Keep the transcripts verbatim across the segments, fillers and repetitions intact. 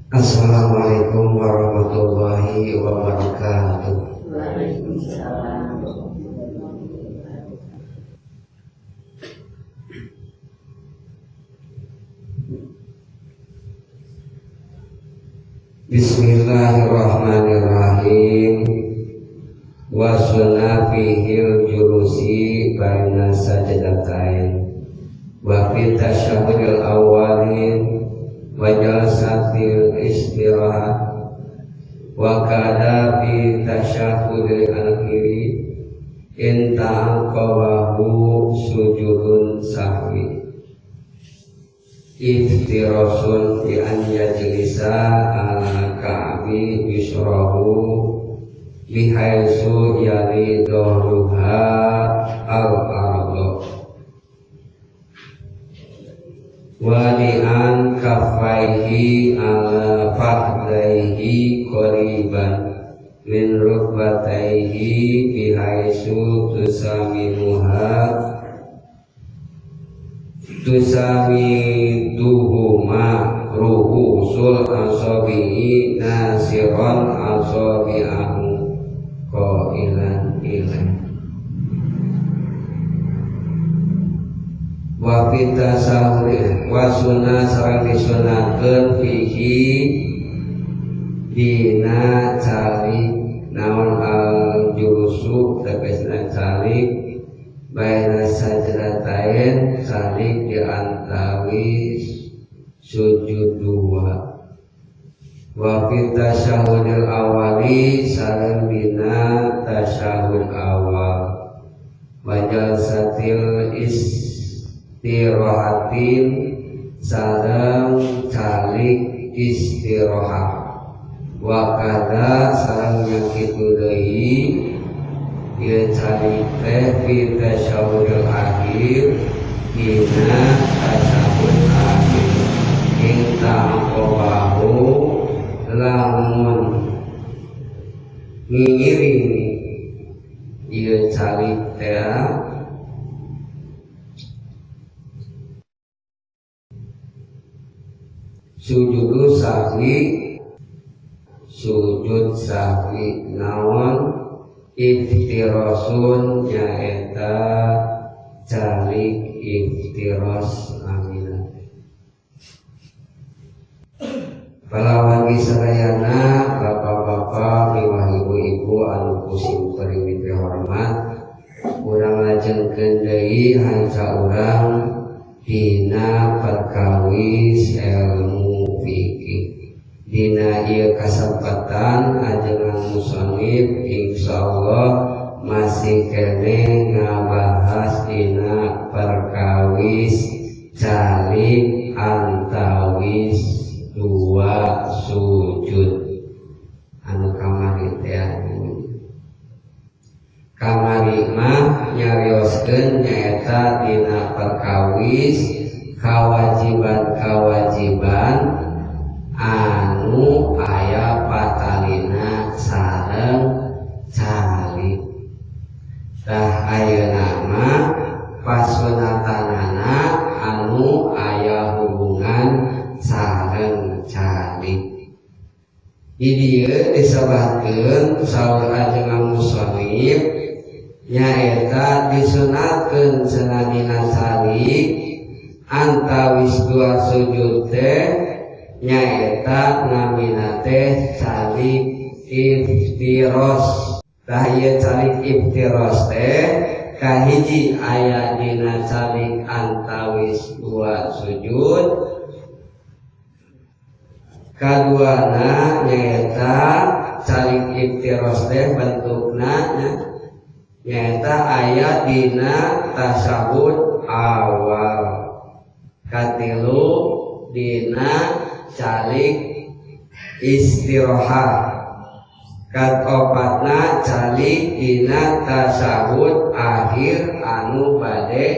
Assalamualaikum warahmatullahi wabarakatuh. Waalaikumsalam. Bismillahirrahmanirrahim. Wa sunna fihil julusi baina sajdatain wa fi tasyahhudil awwalin wa jalsatil istirahat wa kada fi tasyahhudil akhiri in ta'aqabahu sujudun sahwi iftirasun bi an yajlisa ala ka'bi yusrahu bihaitsu yali dhahruha al-ardu wadi'an kafaihi ala fahdaihi qoriban min rukbataihi bihaitsu tusamimuha tusamiduhuma ruhusul asabi'i nasiron asabi'ahu qailan ilan wa fita sahri wa sunnah sareng disunahkeun fihi dina cari naon al julusu tegasna cari baina sajdatain cari di antawi sujud dua wa fita tasyahudil awali sareng dina tasyahud awal wa jalsatil is istirahatin sareng calik istirahat wa kada sareng yang kitu deui ieu calik teh fi tasyahudul akhir dina tasyahud akhir ing ta'aqabahu lamun ngiringi ieu calik teh sujudu sahwi sujud sahwi naon iftirasun nyaeta calik iftiras aminah palawagi sadayana bapak-bapak miwah ibu-ibu anu pusing pering hormat urang lajengkeun deui hanca urang dina perkawis ilmu fikih dina ieu kasempatan ajengan musannif insyaallah masih kene ngabahas dina perkawis calik antawis dua sujud anu kamari teh kamari mah nyarioskeun nyaeta dina perkawis kawajiban-kawajiban anu aya patalina sareng calik tah ayeuna mah pasunatanana anu aya hubungan sareng calik di dieu disebutkeun saur ajengan musannif nyaeta disunatkeun cenah calik antawis dua sujud teh nyaeta namina teh calik iftiros tah ieu calik iftiros teh kahiji aya dina calik antawis dua sujud kaduana nyaeta calik iftiros teh bentukna nyaeta aya dina tasyahud awal katilu dina calik istirahat katopatna calik dina tasyahud akhir anu bade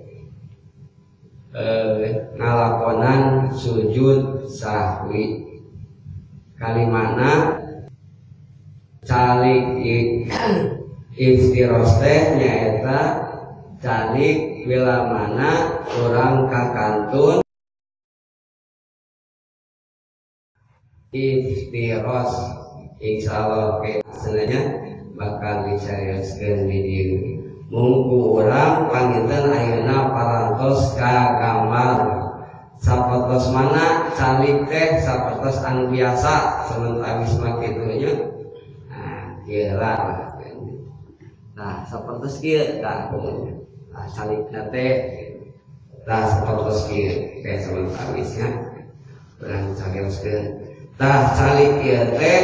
eh, ngalakonan sujud sahwi kalimana calik iftiros teh nyaeta calik bila mana orang kakantun iftiros insyaallah ke sebenarnya bakal dicarioskeun di dieu mungku urang panginten ayeuna parantos ka gambar sapotos mana calik teh sapotos anu biasa sementawis mah kitu nya nah ieu lah nah sapotos kieu tah nah calikna teh tah sapotos kieu teh sementawis nya urang carioskeun tah calik ieu teh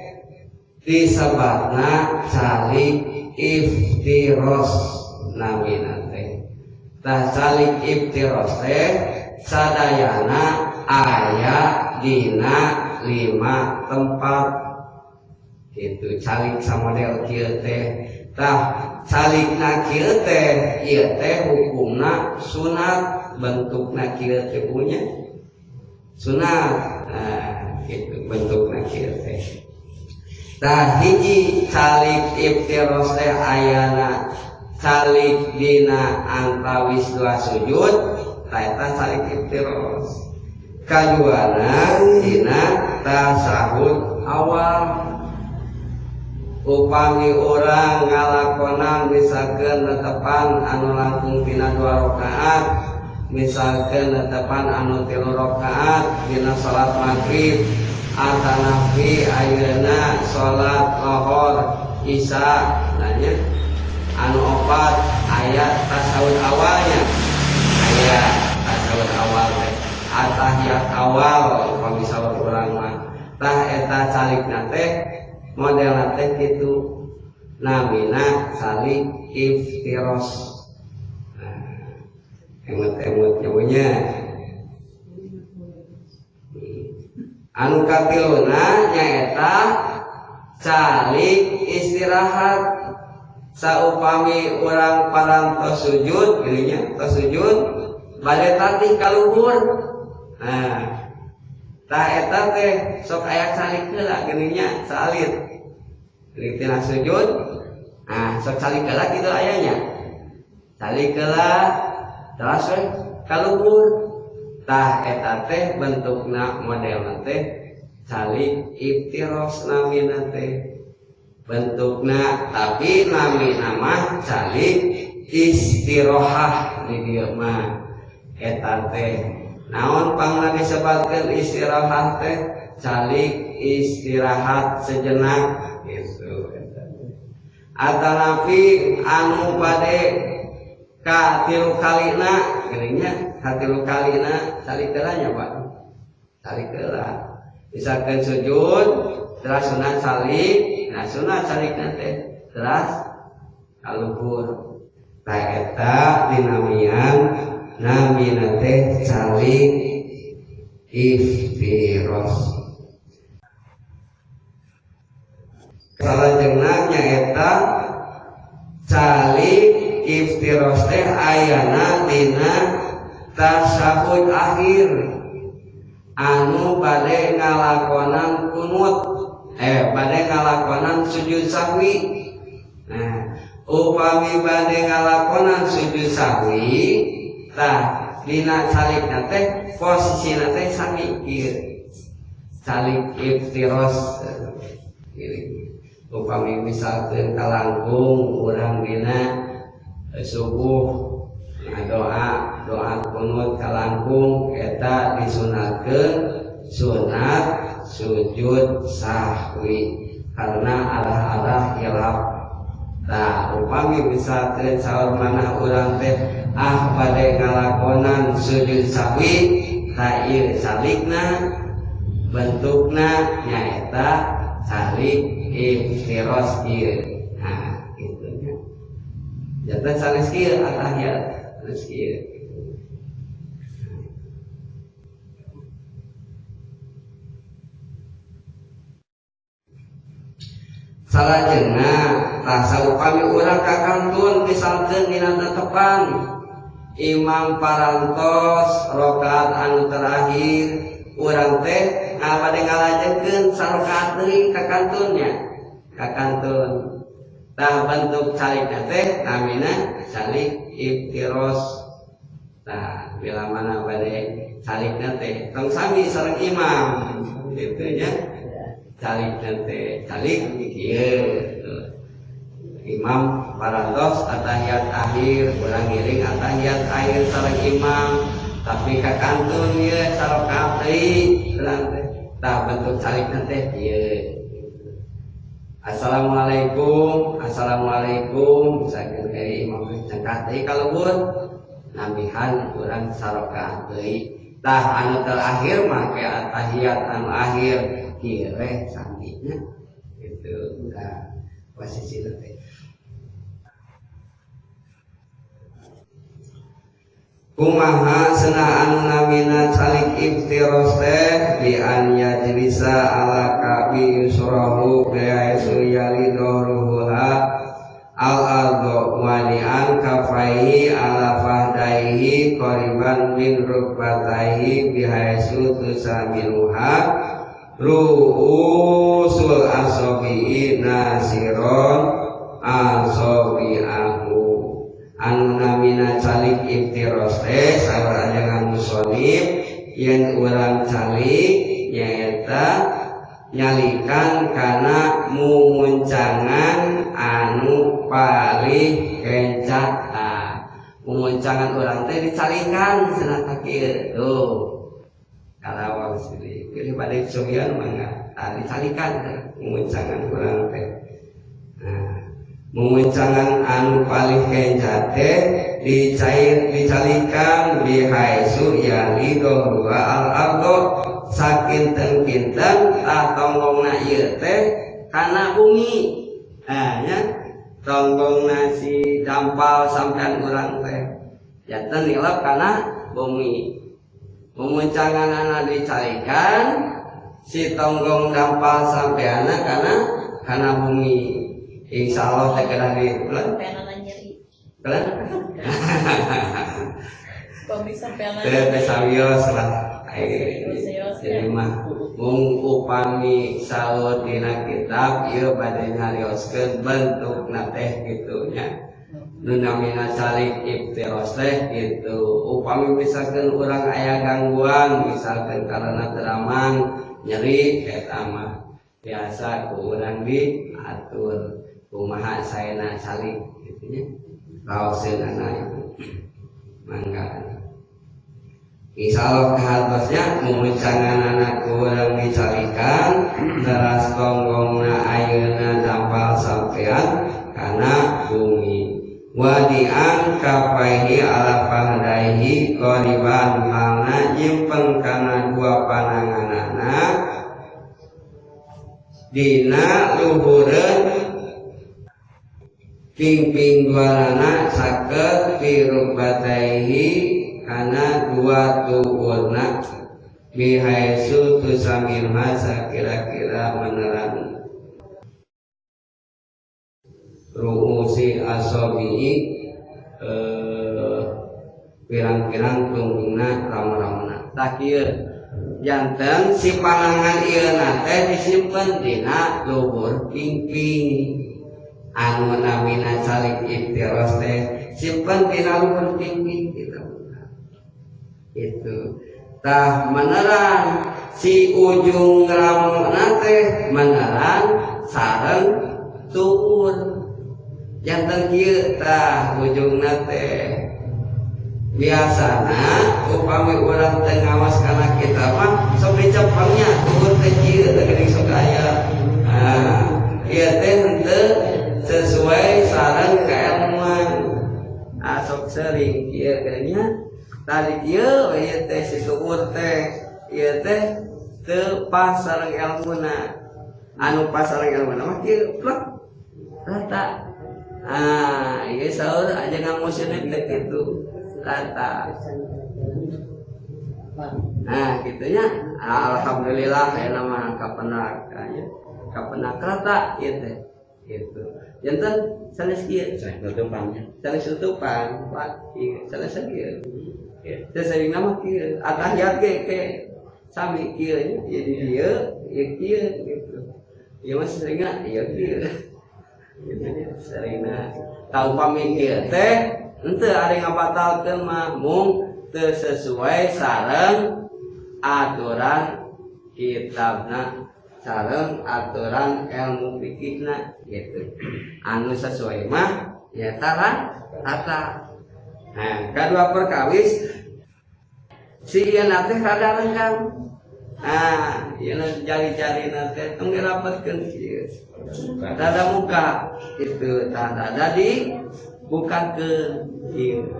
disebutna calik iftiros namina teh tah calik iftiros teh sadayana aya dina lima tempat itu calik samodel kieu teh tah calikna kieu teh ieu teh hukumna sunat bentukna kieu teh punya sunat nah itu bentukna kieu teh tah hiji calik iftiros teh ayana calik dina antawis dua sujud tah eta calik iftiros kaduana dina tasahud awal upami urang ngalakonan misalkeun netepan anu langkung tina dua rakaat misalkeun netepan anu tilu rakaat dina salat maghrib atanapi ayeuna salat lohor isya nanya anu opat aya tasawuf awalnya aya tasawuf awal teh atahiyat awal upami salat urang mah tah eta calikna teh modelna teh kitu namina calik iftiros nah emut-emut nyawanya anu katiluna nyaeta calik istirahat saupami urang parantos sujud geunya tos sujud bade tatih ka luhur nah tah eta teh sok aya calik heula geunya salit geuning tina sujud nah sok calik heula kitu ayanya calik heula terus we ka luhur tah eta teh bentukna modelna teh calik iftiros namina teh bentukna tapi namina mah calik istirahah di dieu mah eta teh naon pangna disebutkeun istirahah teh calik istirahat sejenak gitu atanapi anu bade ka tilu kalina geuninnya hatilu kalina calik heula nya Pak calik heula misalkan sujud terus sunat calik nah sunat calik teh terus kaluhur tah eta dinamian namina teh calik iftiros salajengna nyaeta calik iftiros teh ayana dina tasahud akhir anu bade ngalakonan kunut eh bade ngalakonan sujud sahwi nah upami bade ngalakonan sujud sahwi tah dina calikna teh posisina teh sami ieu calik iftiros upami misalkeun kalangkung urang dina subuh nah doa doa kunut kalangkung eta disunatkeun sunat sujud sahwi karena arah-arah hilaf nah upami misalkeun saur manah urang teh ah bade ngalakonan sujud sahwi tah ieu calikna bentukna nyaeta calik iftiros ieu nah kitu nya jatuh sanes kieu atahiyat sanes kieu salajengna tah saupami urang kakantun misalkeun dina tetepan imam parantos rakaat anu terakhir urang teh ngabade ngalajenkeun sarakaat deui kakantunnya kakantun tah bentuk calikna teh namina calik iftiros Nah, bila mana bade calikna teh tong sami sareng imam gitu nya. Calikna teh calik kieu. Imam parantos atahiyat akhir, urang ngiring atahiyat akhir sareng imam, tapi kakantun ieu sarokat deui urang teh. Tah bentuk calikna teh kieu. Assalamualaikum, assalamualaikum, misalkan kayak imam cengkat deui kalebur. Nambihan urang sarokat deui. Tah anu terakhir mah ke atahiyat anu akhir kieu we sandinya gitu ka posisi teh. Kumaha cenah anu namina calik iftiros teh bi an yajlisa ala kabi yusrahu bi'aisu yalidoruha al ardo wali'an kafaihi ala fahdaihi qoriban min rukbataihi bihaisu tusamiluha ru'usul asobi'i nasiron asobi'ahu. Anu namina calik iftiros teh saur ajangan musonib yang urang calik nyaeta nyalikan kana mumuncangan anu paling kencang. Nah, mumuncangan urang teh dicalikan cenah ka kieu tuh. Kalau sini pilih balik sugian mangga tah dicalikan mumuncangan urang teh. Nah, mumuncangan anu paling kencang teh dicair dicalikan bihaisu yalido dua al ardo sakinten-kinten tah tonggongna ieu teh kana bumi. Nah nya tonggongna si dampal sampean urang teh janten nilep kana bumi. Mumuncangan anu dicalikan si tonggong dampal sampeana kana kana bumi. Insyaallah teh kana di bulan Sampean nyeri. bulan Kok bisa sampean teh teh sawios lah. Jadi mah mung upami saur dina kitab ieu bade nyarioskeun bentukna teh kitu nya. Nu namina calik iftiros teh gitu. Upami misalkeun urang aya gangguan misalkeun karena teraman nyeri eta mah biasa ku urang diatur kumaha saena calik kitu nya. Raoseun anak ibu. Mangga insyaallah kahartosnya mumuncangan anak kurang dicalikan teras tonggongna ayeuna dampal sampean kana bumi wadian kafaihi ala fahdaihi qoriban halna nyimpen kana dua pananganana dina luhureun ping-ping duarana saket fi rukbataihi kana dua tuwurna bihaisu tusamilha sakira-kira meneran ru'usi asobi'i eh, pirang-pirang tunggungna ram-ramna tak ieu janten si panangan ieu teh disimpen dina luhur ping-ping anu namina calik iftiros teh simpen dina luhur ping-ping gitu. Itu tah meneran si ujung ramona teh meneran sareng tuur janten kieu tah ujungna teh biasana upami urang teh ngawas kana kita mah sok dicepengnya tuur teh kieu geuning sok aya. Nah ieu teh henteu sesuai sareng kailmuan asok sering kieu nya. Tadi ieu ieu teh si tuur teh ieu teh teu pas sareng ilmuna. Anu pas sareng ilmuna mah kieu plek rata. Ah, ieu saur aja ngamuseun teh kitu rata. Nah, kitunya alhamdulillah aya mah kapenak aya. Kapenak rata ieu teh. Gitu. Janten sanes kieu tutupannya. Sanes tutupan, Pak. Ieu sanes kieu. Sesuai nama kieu atahiyat ge ke sami kieu jadi dia ya kieu gitu. Ya mas seringna ya kieu. Gitu seringna tau pami kieu teh henteu ari ngabatalkeun mah mung teu sesuai sareng aturan kitabna sareng aturan ilmu fikihna gitu. Anu sesuai mah ya tara tata. Nah, kadua perkawis si ieu teh rada renggang. Nah, ieu jari-jari teh tong dirapetkeun kieu. Rada muka itu tah rada di bukakeun kieu.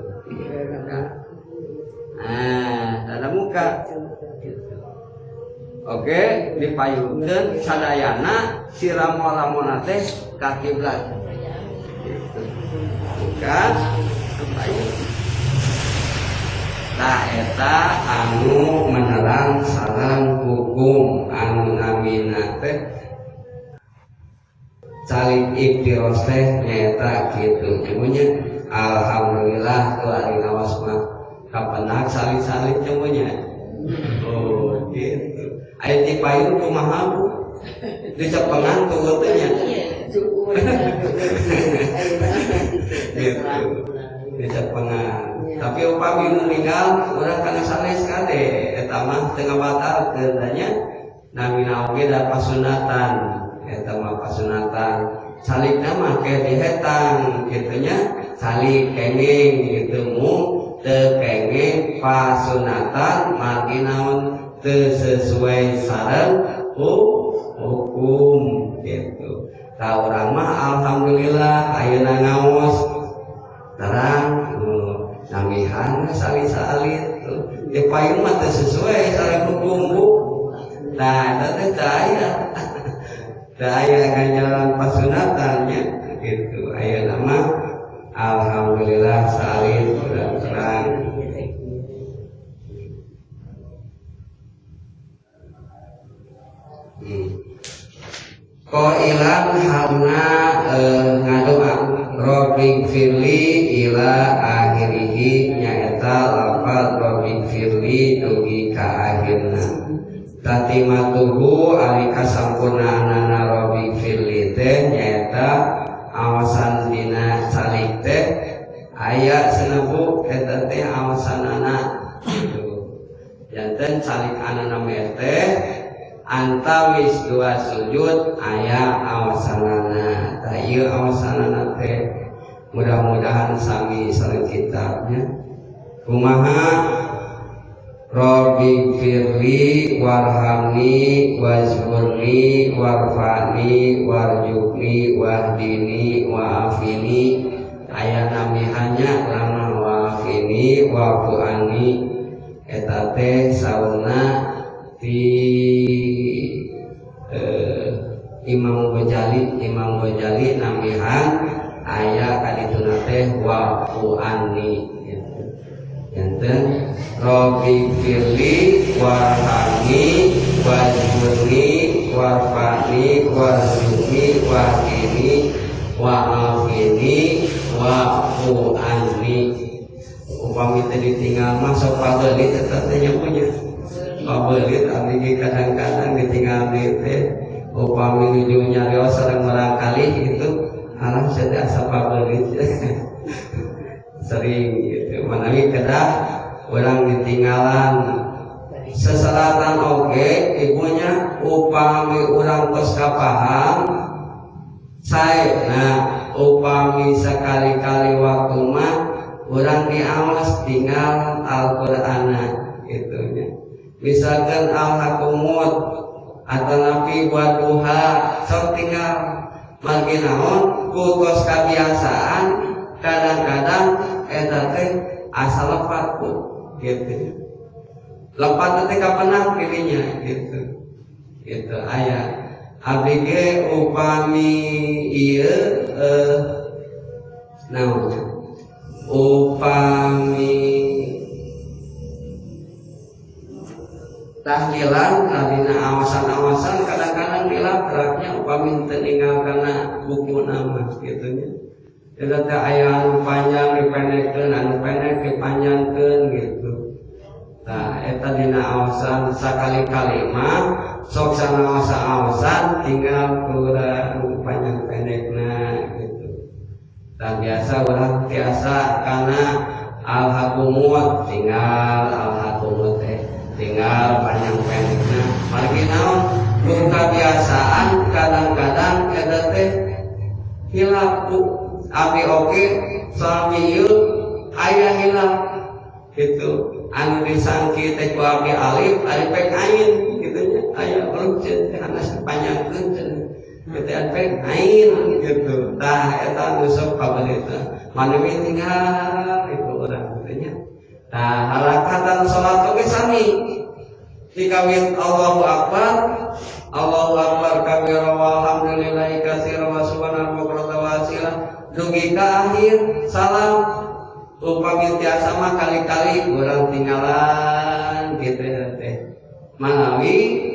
Nah, rada muka. Oke, dipayungkeun sadayana si ramo-ramona teh ka kiblat. Gitu. Bukan dipayung. Tah eta anu menerang sareng hukum anu namina teh salib iftiros teh nyaeta kitu. Ibunya alhamdulillah ku ari ngawas mah kapenak salib-salib cemunya. Oh, gitu. Aya ti payung kumaha Bu? Dicepengan tuh teh nya. Gitu. Dicepengan. Tapi upami nu ninggal urang kana sanes kade eta mah teu ngabatalkeun nya namina oge da pasunatan. Eta mah pasunatan. Salibna mah ke dihetang kitu nya. Salib kenging gitu mu teu kenging pasunatan margi naon teu sesuai sareng hukum gitu. Tah urang mah alhamdulillah ayeuna ngaos terang namihan salit-salit di payung mah teu sesuai sareng hukum Bu. Nah, eta teh daya. Daya ganjaran pasunatannya gitu. Ayeuna mah alhamdulillah salit terang. Qailan harna ngadoa Robbi firli ila akhirihi nyaeta lafal Robbi firli dugi ka akhirna. Tatimatuhu ari kasampurnaanana Robbi firli teh nyaeta awasan dina salik teh aya senebu eta teh awasanana. Janten salik anana teh antawis dua sujud aya awasanana. Tah ieu awasanana teh mudah-mudahan sami sareng kitabnya. Kumaha Robbi firli warhamni wazburni warfani warjukni wahdini waafini. Aya namihannya lama waafini wafuani eta teh sauna di eh, Imam Ghazali Imam Ghazali namihan aya kadituna teh wafuani gitu. Janten Robbi firli warhamni wazburni warfani warjukni wahdini waafini wafuani. Upami teh ditinggal mah sok pabelit eta teh nya punya. Pabelit abdi kadang-kadang ditinggal teh upami nuju nyarios sareng merangkali itu alam saya asa pabelit. Sering gitu. Manawi kedah urang ditinggalan sesalatan oge ibunya upami urang tos kapaham sae. Nah, upami sekali-kali waktu mah urang diawas tinggal Al-Qur'ana gitunya. Misalkan al-hakumut atau nabi waduha sok tinggal margi naon ku kos kabiasaan kadang-kadang eta teh asa lepat ku gitu. Lepat teh kapenah pilihnya gitu. Gitu aya abdi ge upami ieu eh naon upami tahlilan adina awasan-awasan kadang-kadang dilabraknya upami teu ninggal kana buku nama gitu nya. Eta teh aya anu panjang dipendekkeun, anu pendek dipanjangkeun gitu. Nah, eta dina awasan sakali-kali mah sok sanaosa-awasan tinggal kurang panjang pendekna gitu. Dan biasa urang tiasa kana alhakumut tinggal alhakumut teh tinggal panjang pendeknya margi naon nu kebiasaan kadang-kadang eta teh hilap ku abi oge suami ieu aya hilap gitu anu disangki teh ku abi alif alif pek ain gitu nya aya urut teh anas panjangkeun teh teh pek ain gitu tah eta nu sok pabalita manawi tinggal itu urang gitu nya tah harakatan salat oge sami dikawin Allahu Akbar Allahu Akbar kabira walhamdulillahi katsira wa subhanallahi bukratan wa asila dugi ka akhir salam upami tiasa mah kali-kali urang tinggalan gitu teh manawi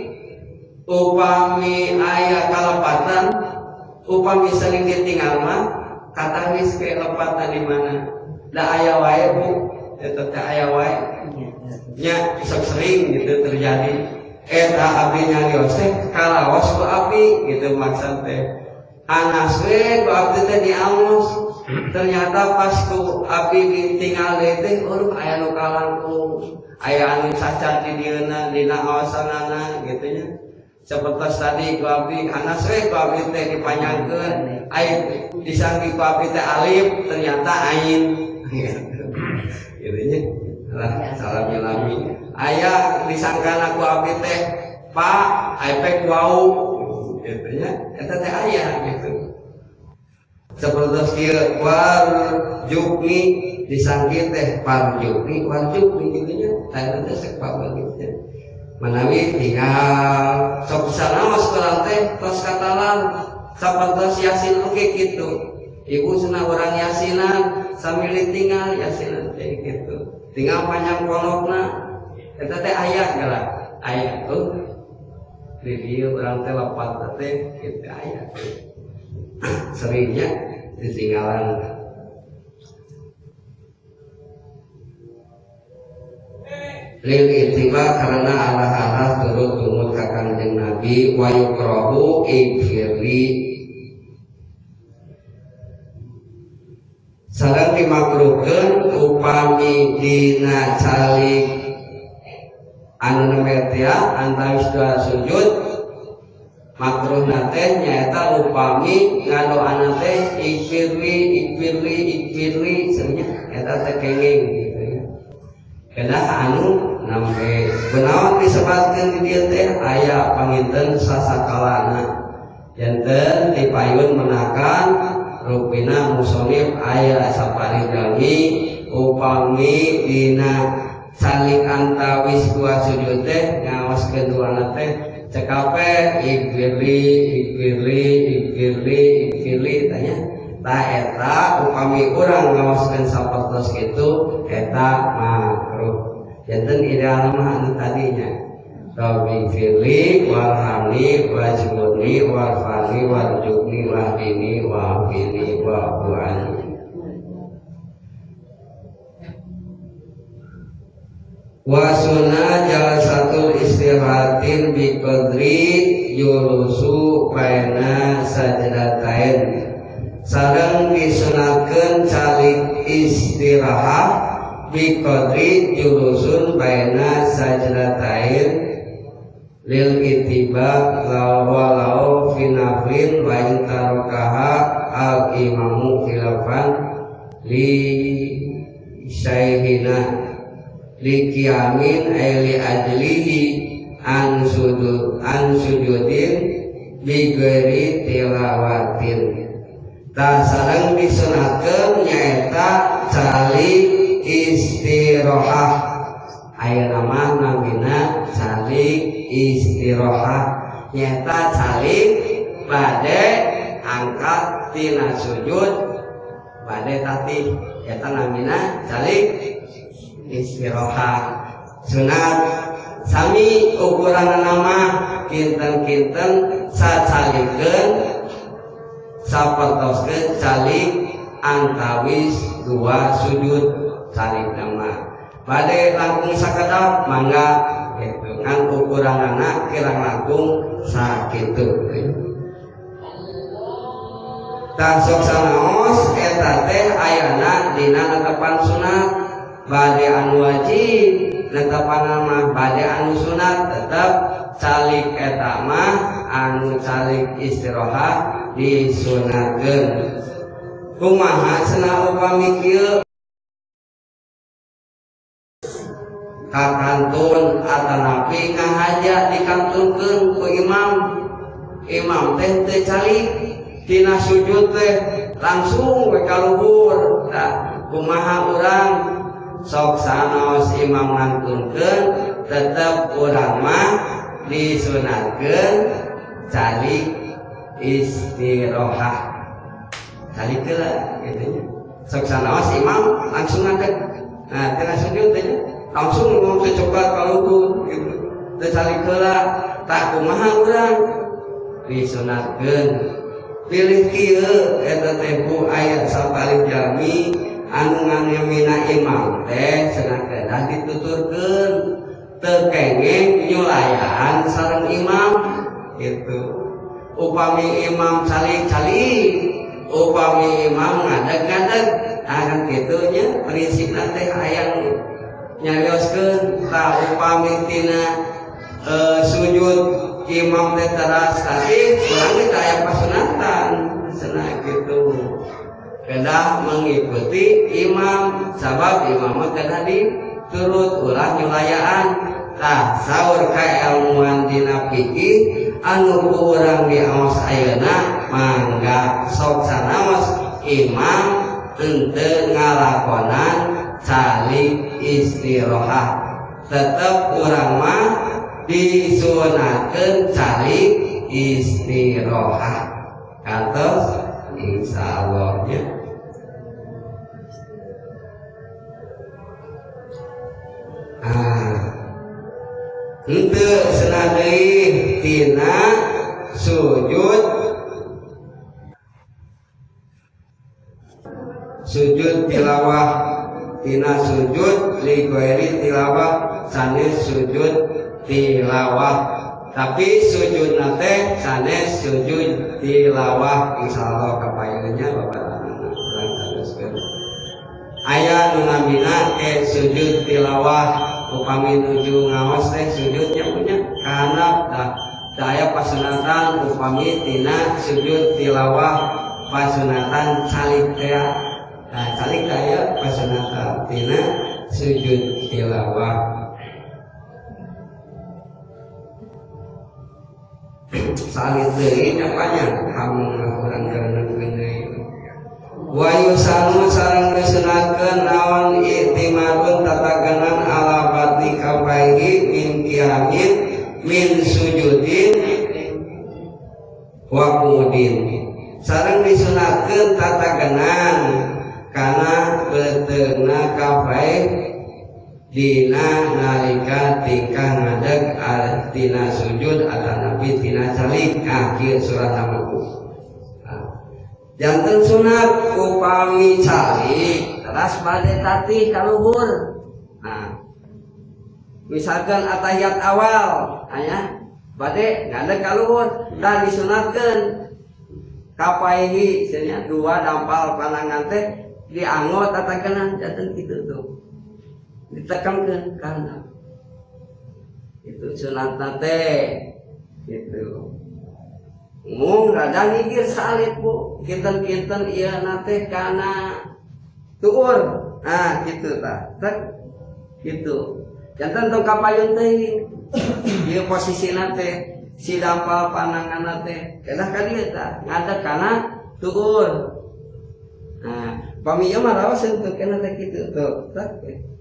upami aya kalepatan upami sering ditinggal mah kata geus ke lepatan di mana da aya wae bu eta teh aya wae nya sok sering gitu terjadi eta abdi nyarios teh kalawas ku abdi gitu maksud teh anas we ku abdi teh diamus ternyata pas ku abdi ditinggal deui teh urang aya nu kalangkung aya anu cacat di dieuna dina awasanana gitu nya sapertos tadi ku abdi anas we ku abdi teh dipanjangkeun ain disangki ku abdi teh alif ternyata ain gitu nya lah salam nyelami aya disangkana ku abdi teh pak ipek wau gitu nya eta teh aya gitu sapertos kieu war jukni disangki teh par jukni war jukni gitu nya eta teh sok pabelit manawi tinggal sok sanaos kurang teh tos katalan sapertos yasin oge kitu ibu cenah urang yasinan sambil tinggal yasinan teh kitu tinggal panjang pondokna eta teh aya geura aya tuh di dieu urang teh lepat teh kitu aya seringnya ditinggalan lil ittiba karena Allah-Allah turut tumut ka Kanjeng Nabi wa yukrahu ikfirli sareng dimakruhkeun upami dina calik anu nemetia antawis dua sujud makruhna teh nyaeta upami ngadoana teh ikfirli ikfirli ikfirli sebenarnya eta teh kenging gitu ya kedah anu nambe kunaon disebutkeun di dieu teh aya panginten sasakalana yanten dipayun menakan rupina musonif aya saparidami upami dina saling antawis dua sujud teh ngawas keduana teh cekape ikfirli ikfirli ikfirli ikfirli tanya ta eta upami urang ngawaskeun sapertos kitu eta makruh janten ideal mah anu tadinya Rabbi firli warhamni wajburni warfani warjukni wahdini wahfini wa'fu'ani wa sunnah jalsatul istirahatin bi qadri yulusu baina sajdatain sareng disunatkeun calik istirahat bi qadri yulusun baina sajdatain lil ittiba lawalau finaflin wa intarokaha al imamu khilafan li syaikhina li kiamin ay li ajlihi an sujud an sujudin bi ghairi tilawatin ta sareng disunatkeun nyaeta cali istirahah aya nama namina cali istirahat nyata calik bade angkat tina sujud bade tati nyata namina calik istirahat sunat sami ukuran nama kinten-kinten sacalikeun sapertoskeun calik antawis dua sujud calik nama bade langkung sakedap mangga gitu kan ukuran anak kirang langkung sakitu tak sok sanaos eta teh ayana dina netepan sunat bade anu wajib netepanna mah bade anu sunat tetep calik eta mah anu calik istirahat disunatkeun. Kumaha cenah upami kieu kakantun atanapi ngahaja dikantunkeun ku imam, imam teh teu calik tina sujud teh langsung we ka luhur. Tah kumaha urang sok sanaos imam ngantunkeun tetep urang mah disunatkeun calik istirahat. Calik heula gitu. Sok sanaos imam langsung ngangkat. Nah, tina sujud teh langsung ngomong cepat ka luhur gitu. Teu calik heula. Tah kumaha urang disunatkeun pilih kieu eta teh bu aya sapalih jami anu ngamina imam teh cenah kedah dituturkeun teu kenging nyulayan sareng imam gitu. Upami imam calik-calik, upami imam ngadeg-ngadeg, akan kitu nya prinsipna teh hayang nyarioskeun. Tah upami tina e, sujud imam teh teras tapi urang teh aya pasunatan cenah kitu. Kedah mengikuti imam sabab imam mah kedah diturut ulah nyulayaan. Tah saur kailmuan dina fikih anu ku urang diaos ayeuna mangga sok sanaos imam henteu ngalakonan calik istirahat tetep urang mah disunatkeun calik istirahat. Kantos insyaallah nya. Ah henteu cenah deui tina sujud sujud tilawah tina sujud li ghairi tilawah sanes sujud tilawah tapi sujud nate sanes sujud tilawah insyaallah kapayeunnya bapak urang teruskeun aya nu namina ke sujud tilawah upami nuju ngaos teh sujudnya punya kana tah daya pasunatan upami tina sujud tilawah pasunatan calik teh nah calik daya pasunatan tina sujud tilawah. Salit deui apanya hamun urang kereneukeun deui wa yusanu sareng disunatkeun naon i'timadun tatagenan ala bati kabaihi min qiyamin min sujudin wa qudin sareng disunatkeun tatagenan kana beteungna kabaih dina nalika tingkah ngadeg tina sujud atanapi tina calik akhir surat Al-Baqarah. Janten sunat upami calik teras bade tatih ka luhur. Nah, misalkan atahiyat awal aya bade ngadeg ka luhur dan disunatkeun kapaihi cenah dua dampal panangan teh diangot tatakenan janten kitu tuh. Ditekankeun kana. Itu sunatna teh gitu. Mung rada ngigir salit bu, kinten-kinten ieu nate kana tuur. Nah, kitu tah. Tek kitu. Janten tong kapayun teh. Ieu posisina teh si dampal pananganna teh. Kedah ka dieu tah, ngadeg kana tuur. Nah, pamieu mah raos sentukeun teh kitu tuh. Tek.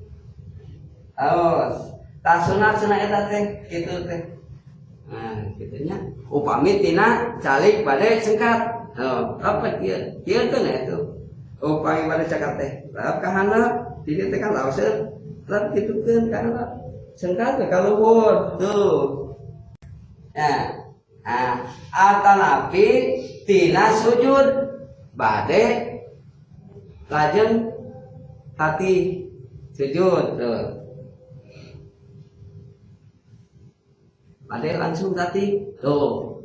Aos. Tah sunat cenah eta teh kitu teh. Nah, kitunya upami tina calik bade cengkat. Oh, apa kieu? Kieu teh eta. Upami bade cengkat teh. Lah ka handap, di teh kan laoseun. Lah kitukeun ka handap. Cengkat teh ka luhur. Tuh. Nah, ah, atanapi tina sujud bade lajeng tati sujud tuh. Bade langsung tadi tuh.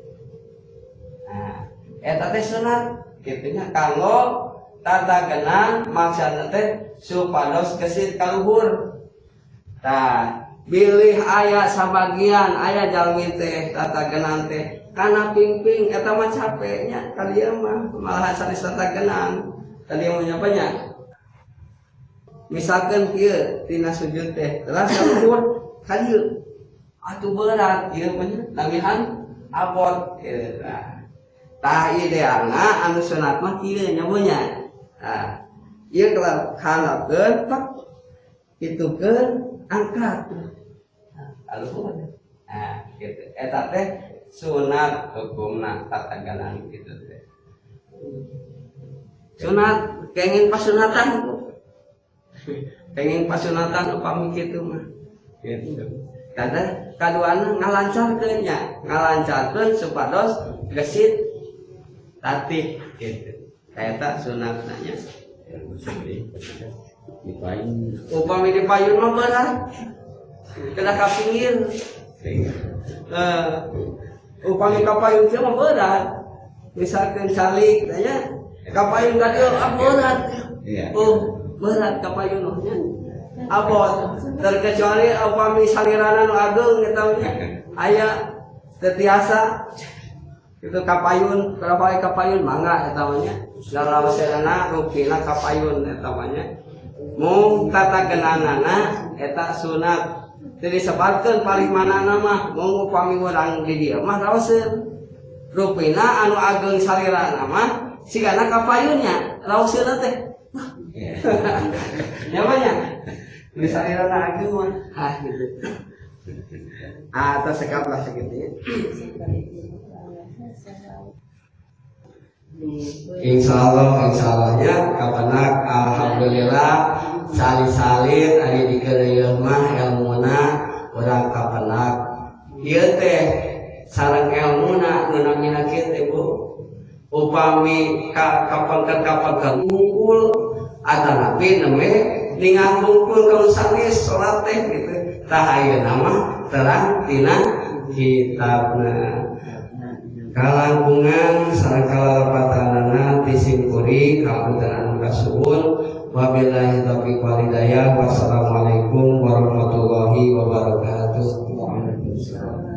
Nah, eta teh sunat kitu nya kanggo tatagenan maksudna teh supados gesit ka luhur. Tah bilih aya sabagian aya jalmi teh tatagenan teh kana pingping eta mah capeknya kalieu mah malah sanes tatagenan tadi mau nyapanya misalkan kieu tina sujud teh terus ka luhur kadieu atuh berat ieu mah lamihan abot kieu tah tah idealna anu sunat mah kieu nyamunya tah ieu kalau handapkeun pak hitukeun angkat aluhur nah gitu eta teh sunat hukumna tatagenan kitu teh sunat kenging pasunatan kenging pasunatan upami kitu mah gitu kada kaduana ngalancarkeun nya ngalancarkeun supados gesit tatih gitu eta sunatna nya upami dipayun mah berat kena ka pinggir uh, upami kapayun teh mah berat misalkan calik tanya kapayun ka dieu ah berat oh berat kapayun nya abot terkecuali upami salirana nu ageung eta aya tetiasa itu kapayun berapa kapayun mangga eta nya lalawaseuna rupina kapayun eta nya mung tatagenanana eta sunat teu disebarkeun paling manana mah mung upami urang di dieu mah raoseun rupina anu ageung salirana mah sigana kapayunnya raoseun teh nyamanya di salirana ageung mah ah gitu ah teh sekaplah sakitu ya insyaallah insyaallah ya kapanak alhamdulillah salih-salih ari dikeuleuh mah ilmuna urang kapanak ieu teh sareng ilmuna nu namina kitu Bu upami ka kapangkeun kapangkeun ngumpul ada nabi neme ningal ngumpul ka sanes salat teh gitu tah ayeuna mah terang tina kitabna kalangkungan sareng kalalepatanana disimpuri kapunten kasuhun wabillahi taufiq wal hidayah wassalamualaikum warahmatullahi wabarakatuh.